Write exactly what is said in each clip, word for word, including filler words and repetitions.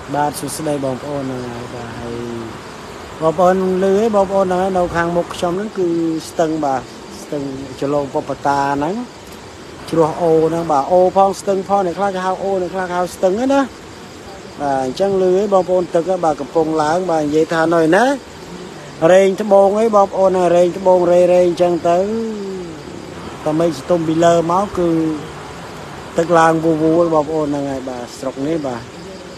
បាទសួស្តីបងប្អូនហ្នឹងហើយបាទហើយបងប្អូនលឺឯងបងប្អូនហ្នឹងហើយនៅខាងមុខខ្ញុំហ្នឹងគឺស្ទឹងបាទស្ទឹងចលងពពតាហ្នឹងជ្រោះអូហ្នឹងបាទអូផងស្ទឹងផងអ្នកខ្លះគេហៅអូអ្នកខ្លះគេហៅស្ទឹងហ្នឹងណាបាទអញ្ចឹងលឺឯងបងប្អូនទឹកបាទកំពុងឡើងបាទនិយាយថាណយណារែងត្បូងឯងបងប្អូនរែងត្បូងរេរែងអញ្ចឹងទៅតែមិនស្ទុំពីលើមកគឺទឹកឡើងវូវូលបងប្អូនហ្នឹងហើយបាទស្រុកនេះបាទ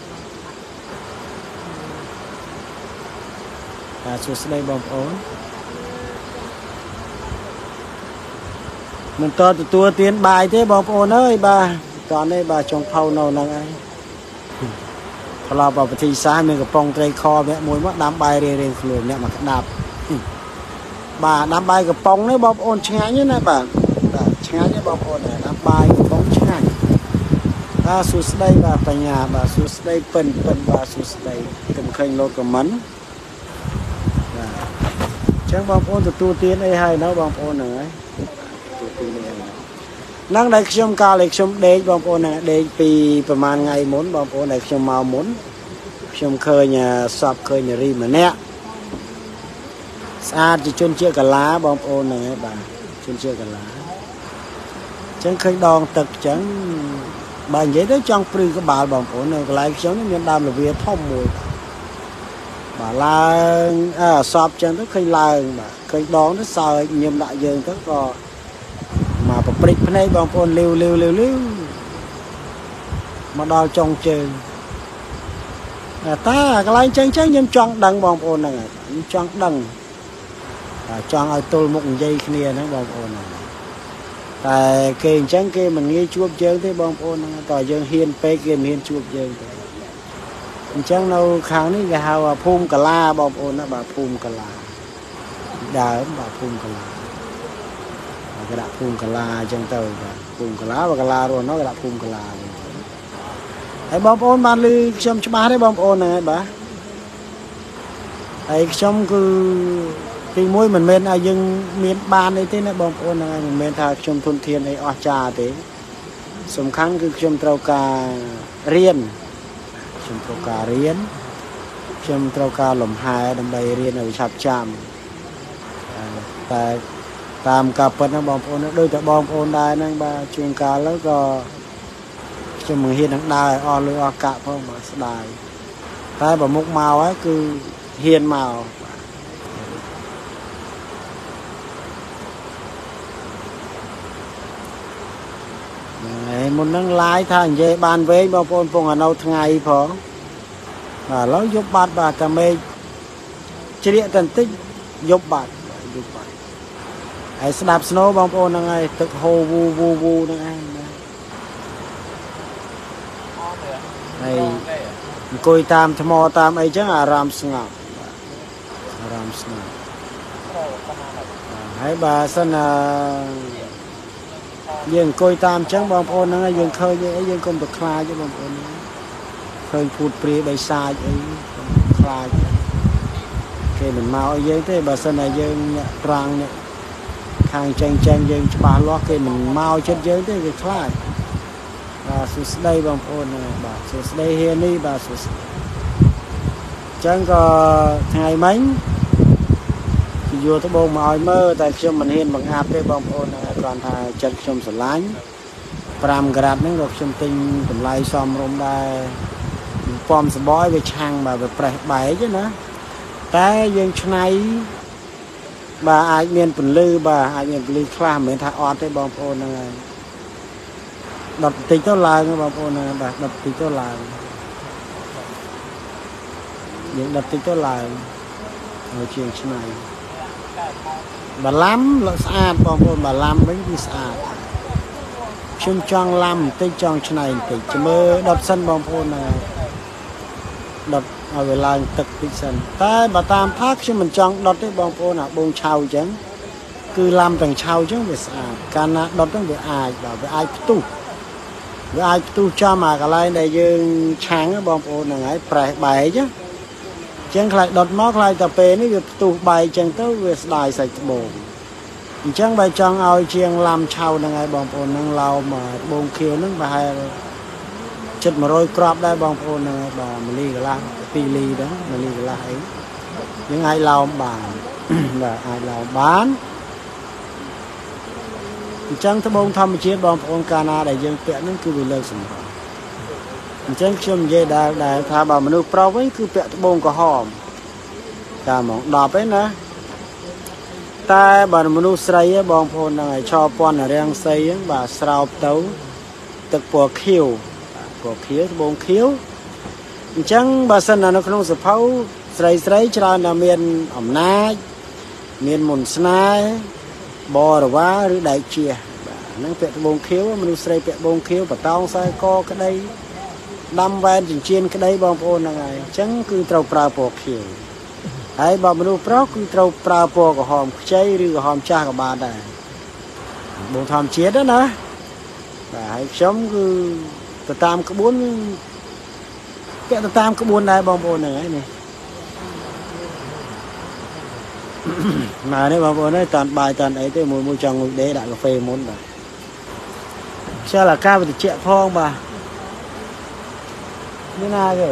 សួស្តីបងប្អូនមិនតទទួលទានបាយទេបងប្អូនអើយបាទតោះនេះបាទចុងផៅនៅហ្នឹងហើយផ្លោបប្រតិសាមានកំប៉ុងត្រីខអ្នកមួយមកដាំបាយរៀងៗខ្លួនអ្នកមកក្តាប់បាទដាំបាយកំប៉ុងនេះបងប្អូនឆ្ងាញ់ណាបាទបាទឆ្ងាញ់ទេបងប្អូនដាំបាយកំប៉ុងឆ្ងាញ់បាទសួស្តីបាទបញ្ញាបាទសួស្តីពិនពិនបាទសួស្តីកុំឃើញលោកខមមិនចឹងបងប្អូនទទួលទានអីហើយនៅបងប្អូនហ្នឹងហើយទទួលទានអីហើយហ្នឹងដែលខ្ញុំកាលឲ្យខ្ញុំដេកបងប្អូនហ្នឹងដេកពីប្រហែលថ្ងៃមុនបងប្អូនដែលខ្ញុំមកមុនខ្ញុំឃើញសពឃើញនារីម្នាក់ស្អាតជាជនជាកាឡាបងប្អូនហ្នឹងហើយបាទជនជាកាឡាចឹងឃើញដងទឹកចឹងបើនិយាយទៅចង់ព្រឺក្បាលបងប្អូននៅកន្លែងខ្ញុំនេះមានដើមលាវាធំមួយបាទឡើងអើសពចឹងទៅឃើញឡើងបាទឃើញដងទៅសើចញឹមដាក់យើងទៅក៏មកប្រព្រិចភ្នែកបងប្អូនលាវលាវលាវលាវមកដល់ចុងជើងតែកន្លែងចឹងចឹងខ្ញុំចង់ដឹងបងប្អូនហ្នឹងខ្ញុំចង់ដឹងចង់ឲ្យទល់មុខនិយាយគ្នាហ្នឹងបងប្អូនហ្នឹងតែគេអញ្ចឹងគេមិនងាយជួបយើងទេបងប្អូនហ្នឹងតែយើងហ៊ានពេកគេមិនហ៊ានជួបយើងទេអញ្ចឹងនៅខាងនេះគេហៅភូមិកាឡាបងប្អូនណាបាទភូមិកាឡាដើមបាទភូមិកាឡាគេដាក់ភូមិកាឡាអញ្ចឹងទៅបាទភូមិកាឡាបើកាឡារស់នោះគេដាក់ភូមិកាឡាហើយបងប្អូនបានឮខ្ញុំច្បាស់ទេបងប្អូនហ្នឹងហើយបាទហើយខ្ញុំគឺទីមួយមិនមែនឲ្យយើងមានបានអីទេណាបងប្អូនហ្នឹងហើយមិនមែនថាខ្ញុំធនធានអីអស្ចារ្យទេសំខាន់គឺខ្ញុំត្រូវការរៀនខ្ញុំត្រូវការរៀនខ្ញុំត្រូវការលំហែដើម្បីរៀនឲ្យឆាប់ចាំតែតាមការពិតហ្នឹងបងប្អូនដូចតែបងប្អូនដែរហ្នឹងបាទជួនកាលក៏ខ្ញុំមិនហ៊ាននឹងដើរឲ្យអស់លុយអស់កាក់ផងបាទស្ដាយតែបើមុខមកហើយគឺហ៊ានមកហើយមុនហ្នឹងឡាយថានិយាយបានវែងបងប្អូនពងឲ្យនៅថ្ងៃផងបាទឥឡូវយប់បាត់បាទតែមេឃជ្រៀកតែបន្តិចយប់បាត់យប់បាត់ហើយស្ដាប់ស្នូបងប្អូនហ្នឹងហើយទឹកហូរវូវូវូហ្នឹងឯងហើយអង្គុយតាមថ្មតាមអីចឹងអារម្មណ៍ស្ងប់អារម្មណ៍ស្ងប់ហើយបើសិនណាយើងអង្គុយតាមចឹងបងប្អូនហ្នឹងយើងឃើញអីយើងកុំទៅខ្លាចទេបងប្អូនឃើញភូតព្រាយបិសាចអីខ្លាចគេមិនមកឲ្យយើងទេបើសិនតែយើងអ្នកត្រាំងអ្នកខាងចេញចេញយើងច្បាស់លាស់គេមិនមកចិត្តយើងទេគេខ្លាចបាទសួស្ដីបងប្អូនបាទសួស្ដីហ៊ានេះបាទសួស្ដីចឹងក៏ថ្ងៃមិញគេយកត្បូងមកឲ្យមើលតែខ្ញុំមិនហ៊ានបង្អាប់ទេបងប្អូនគ្រាន់ថាចិត្តខ្ញុំស្រឡាញ់ប្រាំក្រាត់ហ្នឹងក៏ខ្ញុំទិញតម្លៃសមរម្យដែរពំសបយវាឆាំងបាទវាប្រេះបែកណាតែយើងឆ្នៃបាទអាចមានពន្លឺបាទអាចមានពន្លឺខ្លះមិនមែនថាអត់ទេបងប្អូនហ្នឹងហើយដុតបន្តិចទៅឡើងបងប្អូនហ្នឹងបាទដុតបន្តិចទៅឡើងយើងដុតបន្តិចទៅឡើងហើយជាងឆ្នៃបាឡាំស្អាតបងប្អូនបាឡាំវិញវាស្អាតខ្ញុំចង់ឡាំបន្តិចចង់ឆ្នៃបន្តិចជមើដុតសិនបងប្អូនហ្នឹងដុតឲ្យវាឡើងទឹកតិចសិនតែបើតាមថាខ្ញុំមិនចង់ដុតទេបងប្អូនអាបងឆៅអញ្ចឹងគឺឡាំទាំងឆៅអញ្ចឹងវាស្អាតកាលណាដុតហ្នឹងវាអាចបាទវាអាចផ្ទុះវាអាចផ្ទុះចំអាកន្លែងដែលយើងឆាំងបងប្អូនហ្នឹងហើយប្រេះបែកចឹងខ្លាចដុតមកខ្លាចតែពេលនេះវាផ្ទុះបែកចឹងទៅវាស្ដាយសាច់ត្បូងអញ្ចឹងបើចង់ឲ្យជាងឡាំឆៅហ្នឹងហើយបងប្អូនហ្នឹងឡោមត្បូងខៀវហ្នឹងប្រហែលចិត្តmột rồi crop ដែរបងប្អូនហ្នឹងហើយបាទមលីកន្លះពីរលីហ្នឹងមលីកន្លះអីយើងអាចឡោមបានបាទអាចឡោមបានអញ្ចឹងត្បូងធម្មជាតិបងប្អូនកាលណាដែលយើងពាក់ហ្នឹងគឺវាលើកសម្រស់អញ្ចឹងខ្ញុំនិយាយដែរដែរថាបើមនុស្សប្រុសវិញគឺពាក់ត្បូងក្រហមតាមហ្មងដប់ឯណាតែបើមនុស្សស្រីបងប្អូនហ្នឹងឲ្យឆោពន់រាំងសីហ្នឹងបាទស្រោបទៅទឹកពណ៌ខៀវពណ៌ខៀវត្បូងខៀវអញ្ចឹងបើសិននៅក្នុងសភៅស្រីស្រីច្រើនតែមានអំណាចមានមន្តស្នេហ៍បរិវារឬដែកជះបាទហ្នឹងពាក់ត្បូងខៀវមនុស្សស្រីពាក់ត្បូងខៀវបតោងខ្សែកក្តីដាំវ៉ែនចិញ្ចៀនក្តីបងប្អូនហ្នឹងហើយអញ្ចឹងគឺត្រូវប្រើពណ៌ខៀវហើយបើមនុស្សប្រុសគឺត្រូវប្រើពណ៌ក្រហមខ្ចីឬក្រហមចាស់ក៏បានដែរបងធម្មជាតិណាបាទហើយខ្ញុំគឺទៅតាមក្បួនពាក់ទៅតាមក្បួនដែរបងប្អូនហ្នឹងហើយនេះមកនេះបងប្អូនអើយតាន់បាយតាន់អីទេមួយមួយចង់ងុយដេដាក់កាហ្វេមុនបាទខ្យល់អាកាសវាត្រជាក់ផងបាទនេះណាគេ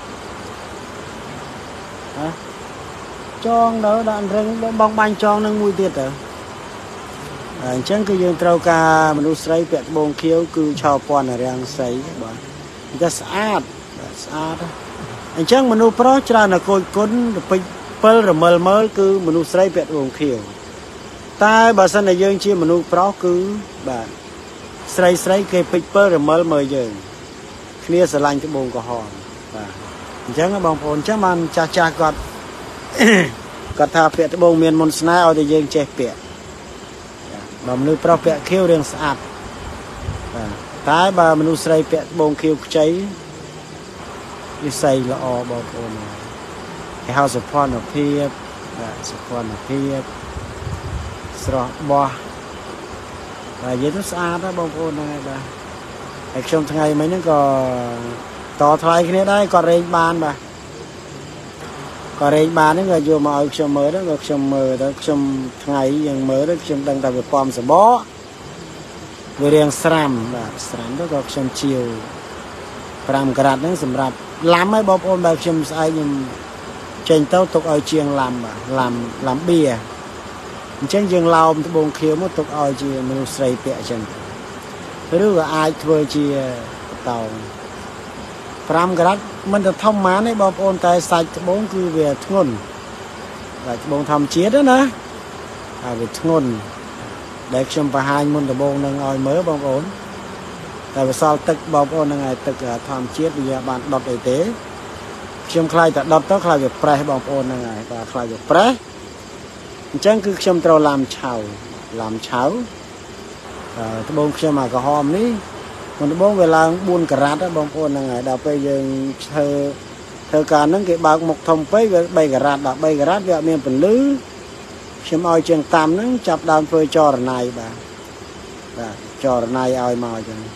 ហ៎ចងទៅដាក់រឹងបងបាញ់ចងនឹងមួយទៀតទៅអញ្ចឹងគឺយើងត្រូវការមនុស្សស្រីពាក់ត្បូងខៀវគឺឆោពណ៌រាំងសីបាទវាស្អាតបាទស្អាតអញ្ចឹងមនុស្សប្រុសច្រើនតែកូចគុណទៅពេញពិលរមិលមើលគឺមនុស្សស្រីពាក់ត្បូងខៀវតែបើសិនតែយើងជាមនុស្សប្រុសគឺបាទស្រីស្រីគេពេញពិលរមិលមើលយើងគ្នាស្រឡាញ់ត្បូងក្រហមបាទអញ្ចឹងបងប្អូនចឹងបានចាស់ចាស់គាត់គាត់ថាពាក់ត្បូងមានមន្តស្នេហ៍ឲ្យតែយើងចេះពាក់បើមនុស្សប្រុសពាក់ខៀវរឿងស្អាតបាទតែបើមនុស្សស្រីពាក់ត្បូងខៀវខ្ចីនិស្ស័យល្អបងប្អូនគេហៅសុភ័ណភាពបាទសុភ័ណភាពស្រស់បោះបាទនិយាយទៅស្អាតណាបងប្អូនហ្នឹងហើយបាទហើយខ្ញុំថ្ងៃមិញហ្នឹងក៏តថ្លៃគ្នាដែរគាត់រែងបានបាទក៏រែងបានហ្នឹងក៏យកមកឲ្យខ្ញុំមើលទៅក៏ខ្ញុំមើលទៅខ្ញុំថ្ងៃយើងមើលទៅខ្ញុំដឹងថាវាពំសបកវារៀងស្រាំបាទស្រាំទៅក៏ខ្ញុំជាវប្រាំក្រាត់ហ្នឹងសម្រាប់ឡាំហើយបងប្អូនបើខ្ញុំស្អែកខ្ញុំចេញទៅទុកឲ្យជាងឡាំបាទឡាំឡាំបៀអញ្ចឹងយើងឡោមត្បូងខៀវមកទុកឲ្យជាមនុស្សស្រីពាក់អញ្ចឹងឬក៏អាចធ្វើជាបតោងប្រាំក្រាត់មិនទៅធំម៉ានទេបងប្អូនតែសាច់ត្បូងគឺវាធ្ងន់សាច់ត្បូងធម្មជាតិណាហើយវាធ្ងន់ដែលខ្ញុំបង្ហាញមុនដំបូងនឹងឲ្យមើលបងប្អូនតែវាសល់ទឹកបងប្អូនហ្នឹងហើយទឹកធម្មជាតិវាបានដុតអីទេខ្ញុំខ្លាចតែដុតទៅខ្លាចវាប្រេះបងប្អូនហ្នឹងហើយបាទខ្លាចវាប្រេះអញ្ចឹងគឺខ្ញុំត្រូវឡាំឆៅឡាំឆៅត្បូងខ្ញុំអាក្រហមនេះមុនដំបូងវាឡើងបួនការ៉ាត់បងប្អូនហ្នឹងហើយដល់ពេលយើងធ្វើធ្វើការហ្នឹងគេបើកមុខធំពេកវាបីការ៉ាត់ដល់បីការ៉ាត់វាអត់មានពន្លឺខ្ញុំឲ្យជាងតាមហ្នឹងចាប់ដើមធ្វើចរណៃបាទបាទចរណៃឲ្យមកអញ្ចឹង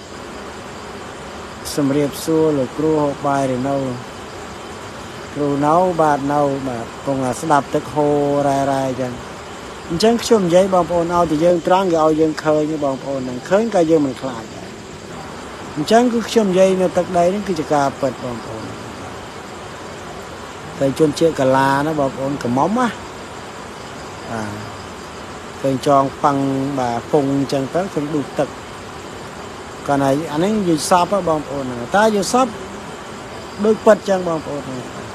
សម្រៀបសួរលោកគ្រូហូបបាយឬនៅគ្រូនៅបាទនៅបាទគង់ស្ដាប់ទឹកហូររ៉ែរ៉ែអញ្ចឹងអញ្ចឹងខ្ញុំនិយាយបងប្អូនឲ្យតែយើងត្រង់គេឲ្យយើងឃើញបងប្អូនហ្នឹងឃើញក៏យើងមិនខ្លាចដែរអញ្ចឹងគឺខ្ញុំនិយាយនៅទឹកដីហ្នឹងគឺជាការពិតបងប្អូនតែជនជាតិកាឡាណាបងប្អូនកំមុំណាបាទឃើញចងប៉ាំងបាទពងអញ្ចឹងទៅឃើញដួសទឹកគាត់ហើយអានេះនិយាយសពបងប្អូនតែនិយាយសពដូចពិតអញ្ចឹងបងប្អូន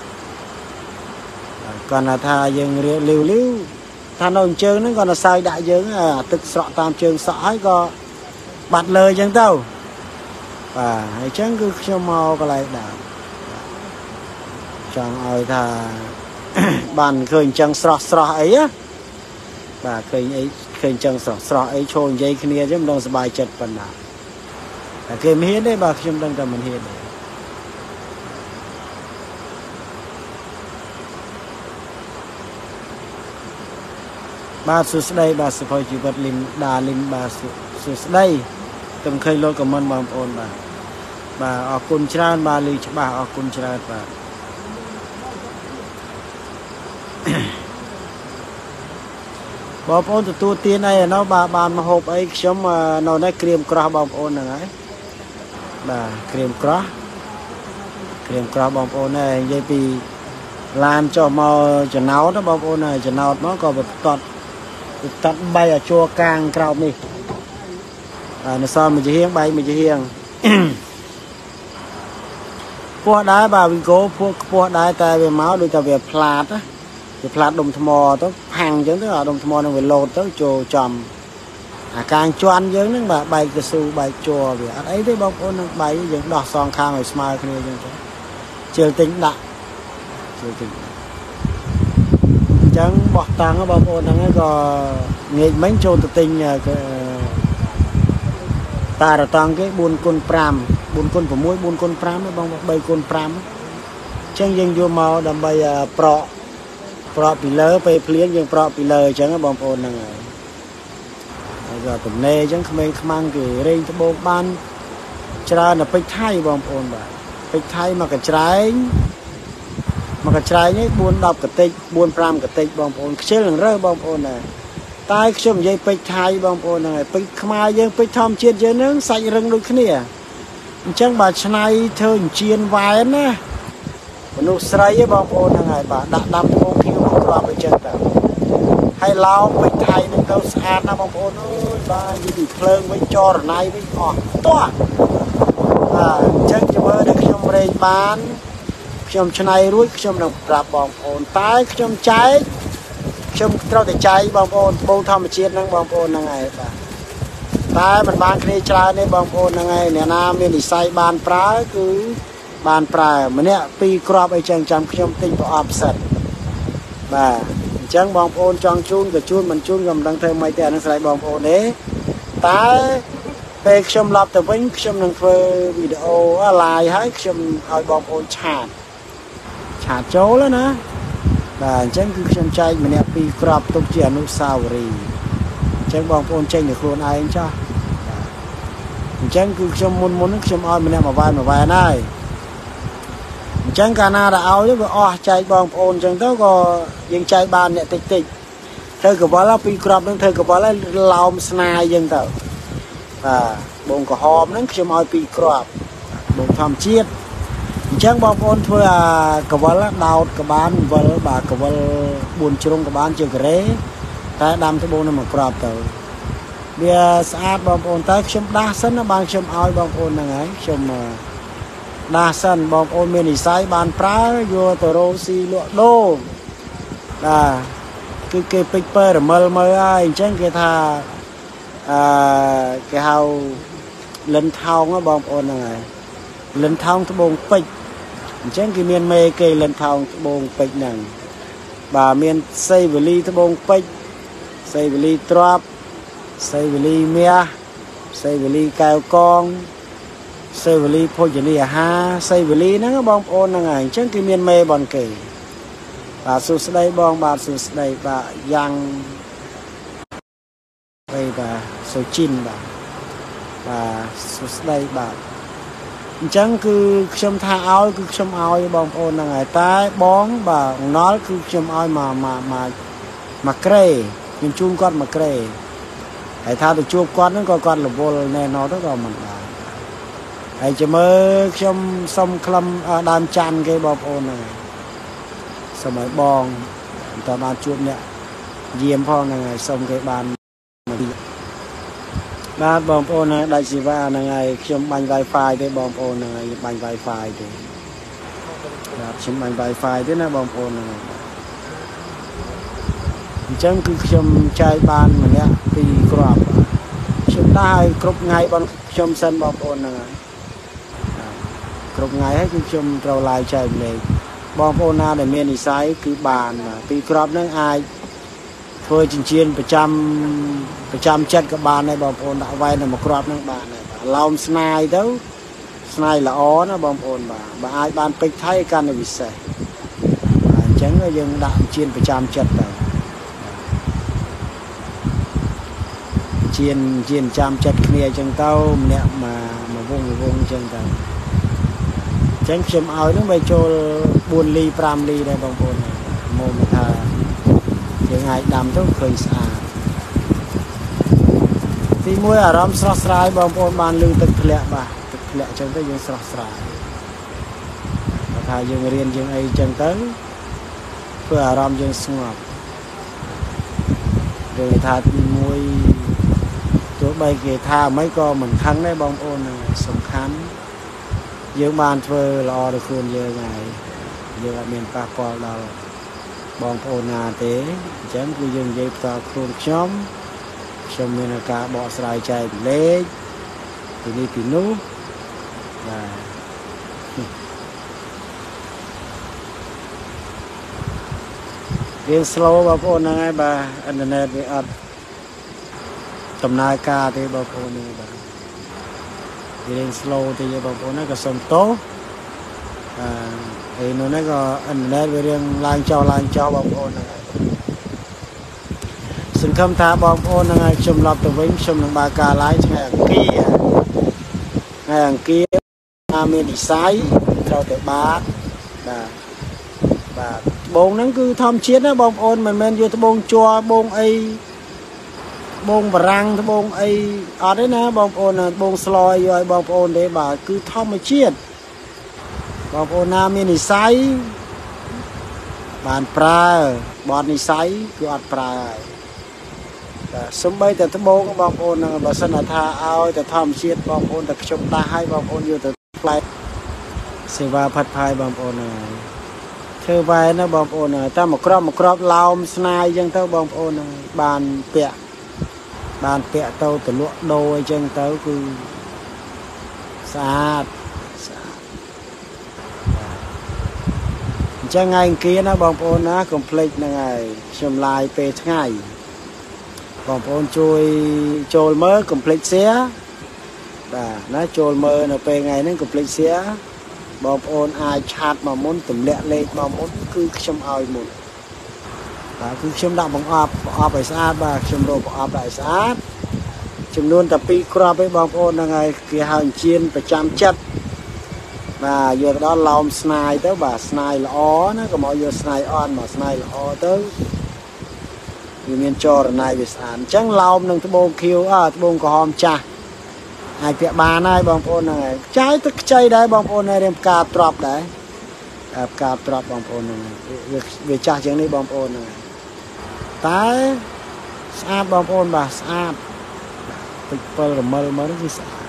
គាត់ថាយើងរៀបលាវលាវថានៅជើងហ្នឹងគាត់ទៅសើចដាក់យើងទឹកស្រក់តាមជើងសក់ហើយក៏បាត់លើអញ្ចឹងទៅបាទហើយអញ្ចឹងគឺខ្ញុំមកកន្លែងដើមចង់ឲ្យថាបានឃើញអញ្ចឹងស្រស់ស្រស់អីណាបាទឃើញអីឃើញអញ្ចឹងស្រស់ស្រស់អីឈរនិយាយគ្នាអញ្ចឹងមិនដឹងសុបាយចិត្តប៉ុណ្ណាតែគេមិនហ៊ានទេបាទខ្ញុំដឹងតែមិនហ៊ានទេបាទសួស្ដីបាទសុភ័យជីវិតលីនដាលីនបាទសួស្ដីខ្ញុំឃើញលោកខមមិនបងប្អូនបាទបាទអរគុណច្រើនបាទលីច្បាស់អរគុណច្រើនបាទបងប្អូនទទួលទានអីណោះបាទបានមកហូបអីខ្ញុំនៅនេះក្រៀមក្រោះបងប្អូនហ្នឹងហើយ bà kìm có kìm có bom ôn này dây pi làm cho màu cho nấu đó bom ôn này cho nấu nó có một tọt tọt bay ở chua càng cao đi à nó sao mình chỉ hiên bay mình chỉ hiênพวกได้บ่าววิโก้พวกพวกได้แต่เวม้าโดยแต่เวพลาดนะเวพลาดดมทมอต้องพังเยอะต้องดมทมอต้องเวโลดต้องโจจอมอาการจวนเยอะนึงแบบใบกระสูใบจัวเวอะไรได้บอกคนใบยังดอกซองข้างไอ้สมาร์ทนี่ยังเจอติงดะเจอติงจังบอกตังก็บอกคนนั้นก็เงี้ยไม่โจตติงเนี่ยก็ตาเราตังcái buồn côn pram buồn côn của mũi buồn côn pram nó bằng bay côn pram chẳngยังvô màu đầm bay pro pro bị lỡ bay phliếngยัง pro bị lỡ chẳng có bom ôn này giờ tụi nê chẳng không không mang cái ring cho bom ban cho là bay thay bom ôn vậy bay thay mà cái trái mà cái trái nhé buồn đọc cái tịch buồn pram cái tịch bom ôn chơi lần rơi bom ôn này tai chôm dây bay thay bom ôn này bay khaiยังbay thom chiên chơi nướng sạch rừng đôi khi nè chẳng bà này thơ chiên vài nè nụ sấy bom ôn này bà đặt đâm ô kêu một loạt bên chân tao hay lao bay thay nên đâu xa na bom ôn ơi bà như bị phơi với cho rồi này với họ to à chẳng cho bữa được chôm rây bán chôm này ruồi chôm đồng rạp bom ôn tai chôm trái chôm trâu để trái bom ôn bông thom chiên năng bom ôn này bà tai mình bán cái trái này bom ôn này nè nam bên đi say bàn prá cứ bàn prá mà nè pi crop ấy chẳng chăm chôm tinh vào option bà chẳng bom ôn trong chun cái chun mình chun gầm đang thêm mấy tiền nó say bom ôn đấy tai về chôm lọp từ vĩnh chôm năng phơi video lại hết chôm hỏi bom ôn chán chán chốแล้วนะbà chẳng cứ chôm chay mà nè pi crop tục chỉ nụ sao ri chẳng bom ôn chay được luôn ai anh cho chẳng cứ chôm muốn muốn chôm oi mà nè mà vai mà vai này chẳng cả na đã áo chứ oh chay bom ôn chẳng đó cóยังchay bàn nè tịch tịch thôi cái bó là pi crop nó thôi cái bó là lòng snai dân tao à bông có hòm nó chôm oi pi crop bông thầm chiết chẳng bom ôn thôi à cái bó là đào cái bán vợ bà cái bó buồn chung cái bán chưa cái tại đam cái bông nó mà crop tao bia sát bom ôn tới chôm đa sân nó ban chôm oi bom ôn này ấy chôm đa sân bom ôn bên này sai ban prá vô toro si lụa đô à cái cái paper mờ mờ ai chẳng cái tha à cái hào lần thao nó bom ôn này lần thao cái bông pịch chẳng cái miền mê cây lần thao cái bông pịch này bà miền xây về ly cái bông pịch xây về ly trap xây về ly mía xây về ly cao con xây về ly phôi ly ha xây về ly nó bom ôn là ngày trước cái miền mê bòn kể bà sụt đây bom bà sụt đây bà giang đây bà số chín bà bà sụt đây bà chẳng cứ châm tha áo cứ châm áo bom ôn là ngày tai bón bà nói cứ châm áo mà mà mà mà kề mình chung con mà kề hãy tha được chua con nó coi con là vô nè nó rất là mình hãy chỉ mơ trong sông khăm đan chan cái bom ôn này xong rồi bong ta ban chuột nè diêm phong này xong cái bàn ban bom ôn này đại sĩ va này trong bánh wifi cái bom ôn này bánh wifi thì trong bánh wifi thế này bom ôn này chẳng cứ trong chai ban mà nè thì crop chúng ta crop ngay bằng trong sân bom ôn này crop ngay hết trong trâu lai chai này bom ôn na để miền sai cứ bàn mà thì crop nó ai thôi chiên chiên phải trăm phải trăm chất các bàn này bom ôn đã vay là một crop nó bàn này lòng snai đâu snai là ó nó bom ôn bà bà ai bàn pích thay can này bị sẻ chẳng là dừng đạm chiên phải trăm chất đâu chiên chiên trăm chất kia chân tao nè mà mà vùng vùng chân tao chẳng chấm áo nó bay cho buồn ly pram ly đây bông bồn mồm thà những ngày đầm tốt khơi xa thì mỗi ở đó sắp sải bông bồn bàn lưu thực lẹ bà thực ធ្លាក់ចឹងទៅយើងស្រស់ស្រាយថាយើងរៀនយើងអីចឹងទៅធ្វើអារម្មណ៍យើងស្ងប់ដូចថាទីមួយទោះបីគេថាមិនក៏មិនខឹងដែរបងប្អូនសំខាន់យើងបានធ្វើល្អដល់ខ្លួនយើងហើយយើងអត់មានប៉ះពាល់ដល់បងប្អូនណាទេអញ្ចឹងគឺយើងនិយាយផ្ទាល់ខ្លួនខ្ញុំខ្ញុំមានការបកស្រាយចែកលេខពីនេះពីនោះបាទរៀង slow បងប្អូនហ្នឹងហើយបាទអ៊ីនធឺណិតវាអត់ដំណើរការទេបងប្អូននេះបាទរៀង slow ទេបងប្អូនហ្នឹងក៏សុំទោសអឺហើយនោះហ្នឹងក៏អ៊ីនធឺណិតវារៀងឡើងចុះឡើងចុះបងប្អូនហ្នឹងសង្ឃឹមថាបងប្អូនហ្នឹងឲ្យខ្ញុំឡប់ទៅវិញខ្ញុំនឹងបើកការ live ថ្ងៃអង្គារថ្ងៃអង្គារតាមមាននិស័យត្រូវទៅបាទបាទបាទត្បូងហ្នឹងគឺធម្មជាតិណាបងប្អូនមិនមែនយកត្បូងជ័រត្បូងអីត្បូងបារាំងត្បូងអីអត់ទេណាបងប្អូនត្បូងស្លយយកឲ្យបងប្អូនទេបាទគឺធម្មជាតិបងប្អូនណាមាននិស័យបានប្រើបត់និស័យគឺអត់ប្រើហើយបាទសំបីតែត្បូងបងប្អូនហ្នឹងបើសិនថាឲ្យតែធម្មជាតិបងប្អូនតែខ្ញុំដាស់ឲ្យបងប្អូនយកទៅផ្លែសេវាផាត់ផាយបងប្អូនហ្នឹងធ្វើវ៉ែណាបងប្អូនតែមកក្របមកក្របឡោមស្នាយអញ្ចឹងទៅបងប្អូនហ្នឹងបានពាក់បានពាក់ទៅទៅលក់ដូរអញ្ចឹងទៅគឺស្អាតស្អាតអញ្ចឹងថ្ងៃអង្គារណាបងប្អូនណាកុំភ្លេចហ្នឹងហើយខ្ញុំឡាយពេលថ្ងៃបងប្អូនជួយចូលមើលកុំភ្លេច share បាទណាចូលមើលនៅពេលថ្ងៃហ្នឹងកុំភ្លេច share បងប្អូនអាចឆាតមកមុនទម្លាក់លេខមកមុនគឺខ្ញុំឲ្យមុនបាទគឺខ្ញុំដាក់បង្អប់បង្អប់ឲ្យស្អាតបាទខ្ញុំរកបង្អប់ឲ្យស្អាតចំនួនតែពីរគ្រាប់ឯងបងប្អូនហ្នឹងហើយគេហៅអញ្ជៀនប្រចាំចិត្តបាទយកទៅដល់ឡោមស្នាយទៅបាទស្នាយល្អណាកុំឲ្យយកស្នាយអន់មកស្នាយល្អទៅវាមានចរណៃវាស្អាតអញ្ចឹងឡោមនឹងត្បូងខៀវអើត្បូងក្រហមចាស់ហើយពាក់បានហើយបងប្អូនហ្នឹងហើយចាយទឹកខ្ចីដែរបងប្អូនហើយរៀងផ្កាទ្របដែរផ្កាទ្របបងប្អូនហ្នឹងវាវាចាស់ជាងនេះបងប្អូនហ្នឹងតែស្អាតបងប្អូនបាទស្អាតទឹកពិលរមិលមកគឺស្អាត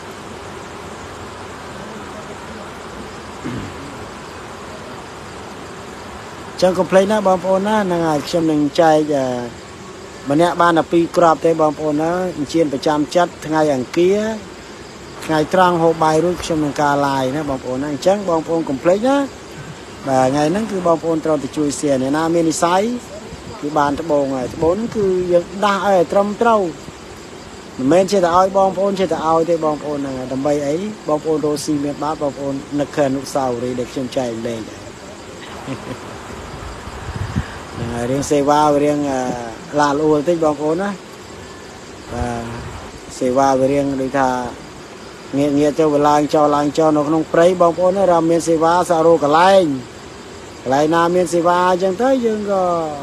ចឹងកុំភ្លេចណាបងប្អូនណាហ្នឹងហើយខ្ញុំនឹងចែកម្នាក់បានតែពីរគ្រាប់ទេបងប្អូនណាអញ្ជើញប្រចាំចិត្តថ្ងៃអង្គារថ្ងៃត្រង់ហូបបាយរួចខ្ញុំនឹងការ live ណាបងប្អូនណាអញ្ចឹងបងប្អូនកុំភ្លេចណាបាទថ្ងៃហ្នឹងគឺបងប្អូនត្រូវទៅជួយ share អ្នកណាមាននិស័យគឺបានត្បូងហើយត្បូងហ្នឹងគឺយើងដាស់ឲ្យត្រឹមត្រូវមិនមែនចេះតែឲ្យបងប្អូនចេះតែឲ្យទេបងប្អូនហ្នឹងដើម្បីអីបងប្អូនរស់ស៊ីមានបាបបងប្អូននឹកឃើញអនុស្សាវរីយ៍ដែលខ្ញុំចែកលេងហ្នឹងហើយរៀងសេវារៀងឡាលអួលតិចបងប្អូនណាបាទសេវាវារៀងដូចថាងាកងាកទៅវាឡើងចោលឡើងចោលនៅក្នុងព្រៃបងប្អូនណារំមានសេវាសារោកន្លែងកន្លែងណាមានសេវាអញ្ចឹងទៅយើងក៏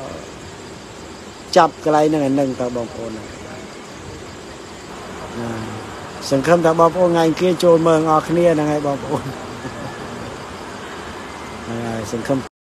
ចាប់កន្លែងហ្នឹងឲ្យនឹងទៅបងប្អូនណាសង្ឃឹមថាបងប្អូនថ្ងៃអង្គារចូលមើលអស់គ្នាហ្នឹងហើយបងប្អូនហ្នឹងហើយសង្ឃឹម